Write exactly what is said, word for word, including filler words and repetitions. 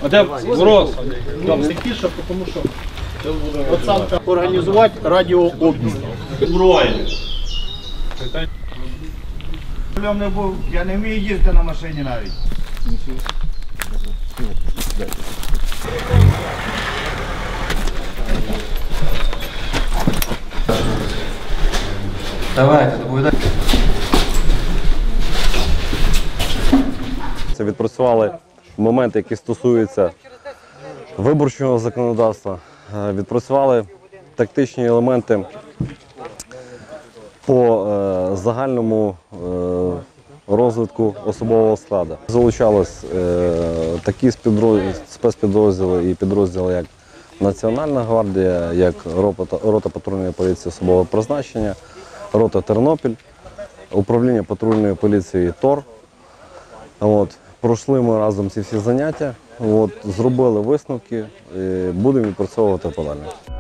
А де ворог? Там тихіше, тому що організувати радіообмін. Зброї. Не був, я не вмію їздити на машині навіть. Давайте, доповідайте. Це відпрацювали моменти, які стосуються виборчого законодавства, відпрацювали тактичні елементи по е, загальному е, розвитку особового складу. Залучались е, такі спецпідрозділи і підрозділи, як Національна гвардія, як рота, рота патрульної поліції особового призначення, рота Тернопіль, управління патрульної поліції ТОР. От, пройшли ми разом ці всі заняття, от, зробили висновки і будемо відпрацьовувати подалі.